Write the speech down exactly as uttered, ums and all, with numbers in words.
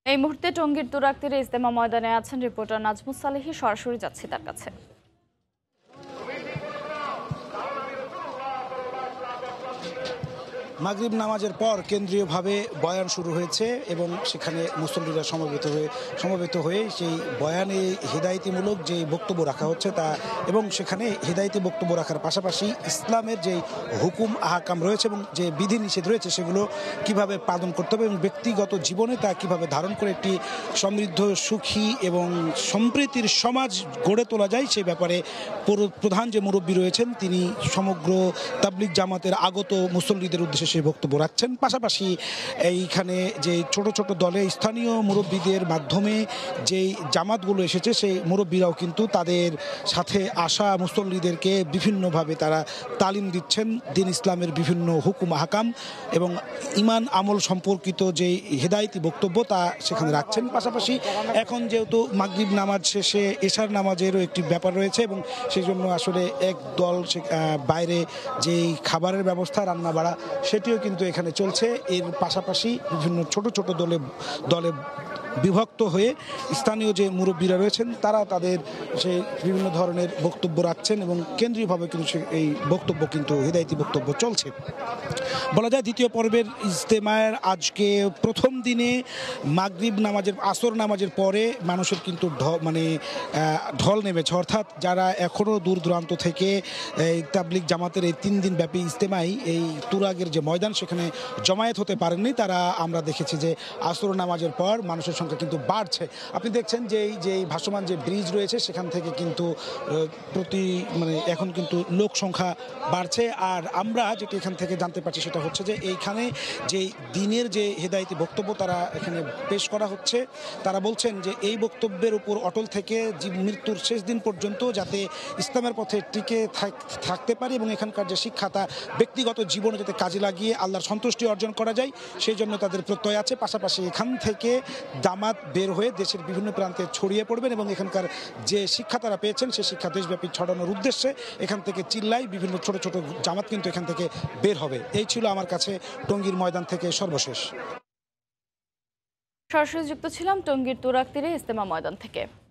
এই মুহূর্তে টঙ্গীর তুরাগ তীরে ইজতেমা ময়দানে আছেন রিপোর্টার নাজমুস সালেহী। সরাসরি যাচ্ছি তার কাছে। মাগরিব নামাজের পর কেন্দ্রীয়ভাবে বয়ান শুরু হয়েছে এবং সেখানে মুসল্লিরা সমবেত হয়ে সমবেত হয়ে সেই বয়ানে হিদায়তিমূলক যে বক্তব্য রাখা হচ্ছে তা এবং সেখানে হিদায়তি বক্তব্য রাখার পাশাপাশি ইসলামের যে হুকুম আহকাম রয়েছে এবং যে বিধিনিষেধ রয়েছে সেগুলো কিভাবে পালন করতে হবে এবং ব্যক্তিগত জীবনে তা কিভাবে ধারণ করে একটি সমৃদ্ধ সুখী এবং সম্প্রীতির সমাজ গড়ে তোলা যায় সেই ব্যাপারে প্রধান যে মুরব্বী রয়েছেন তিনি সমগ্র তাবলিগ জামাতের আগত মুসল্লিদের উদ্দেশ্যে সেই বক্তব্য রাখছেন। পাশাপাশি এইখানে যে ছোট ছোট দলে স্থানীয় মুরব্বীদের মাধ্যমে যেই জামাতগুলো এসেছে সেই মুরব্বীরাও কিন্তু তাদের সাথে আসা মুসল্লিদেরকে বিভিন্নভাবে তারা তালিম দিচ্ছেন দিন ইসলামের বিভিন্ন হুকুম আহকাম এবং ইমান আমল সম্পর্কিত যে হেদায়েতি বক্তব্য তা সেখানে রাখছেন। পাশাপাশি এখন যেহেতু মাগরিব নামাজ শেষে এশার নামাজেরও একটি ব্যাপার রয়েছে এবং সেই জন্য আসলে এক দল বাইরে যেই খাবারের ব্যবস্থা রান্না বাড়া সেটিও কিন্তু এখানে চলছে। এর পাশাপাশি বিভিন্ন ছোট ছোট দলে দলে বিভক্ত হয়ে স্থানীয় যে মুরব্বীরা রয়েছেন তারা তাদের সেই বিভিন্ন ধরনের বক্তব্য রাখছেন এবং কেন্দ্রীয়ভাবে কিন্তু এই বক্তব্য কিন্তু হিদায়তি বক্তব্য চলছে। বলা যায় দ্বিতীয় পর্বের ইজতেমার আজকে প্রথম দিনে মাগরিব নামাজের আসর নামাজের পরে মানুষের কিন্তু মানে ঢল নেমেছে, অর্থাৎ যারা এখনও দূর দূরান্ত থেকে এই তাবলিগ জামাতের এই তিন দিন ব্যাপী ইজতেমাই এই তুরাগের যে ময়দান সেখানে জমায়েত হতে পারেননি তারা আমরা দেখেছি যে আসর নামাজের পর মানুষের সংখ্যা কিন্তু বাড়ছে। আপনি দেখছেন যে এই যে ভাসমান যে ব্রিজ রয়েছে সেখান থেকে কিন্তু প্রতি মানে এখন কিন্তু লোক সংখ্যা বাড়ছে। আর আমরা যেটি এখান থেকে জানতে পারছি সেটা হচ্ছে যে এইখানে যে দিনের যে হেদায়েতি বক্তব্য তারা এখানে পেশ করা হচ্ছে তারা বলছেন যে এই বক্তব্যের উপর অটল থেকে মৃত্যুর শেষ দিন পর্যন্ত যাতে ইসলামের পথে টিকে থাকতে পারি এবং এখানকার যে শিক্ষা তা ব্যক্তিগত জীবনে যাতে কাজে লাগিয়ে আল্লাহর সন্তুষ্টি অর্জন করা যায় সেই জন্য তাদের প্রত্যয় আছে। পাশাপাশি এখান থেকে জামাত বের হয়ে দেশের বিভিন্ন প্রান্তে ছড়িয়ে পড়বেন এবং এখানকার যে শিক্ষা তারা পেয়েছেন সেই শিক্ষা দেশব্যাপী ছড়ানোর উদ্দেশ্যে এখান থেকে চিল্লাই বিভিন্ন ছোট ছোট জামাত কিন্তু এখান থেকে বের হবে। এই ছিল আমার কাছে টঙ্গীর ময়দান থেকে সর্বশেষ। সরাসরি যুক্ত ছিলাম টঙ্গীর তুরাগ তীরে ইজতেমা ময়দান থেকে।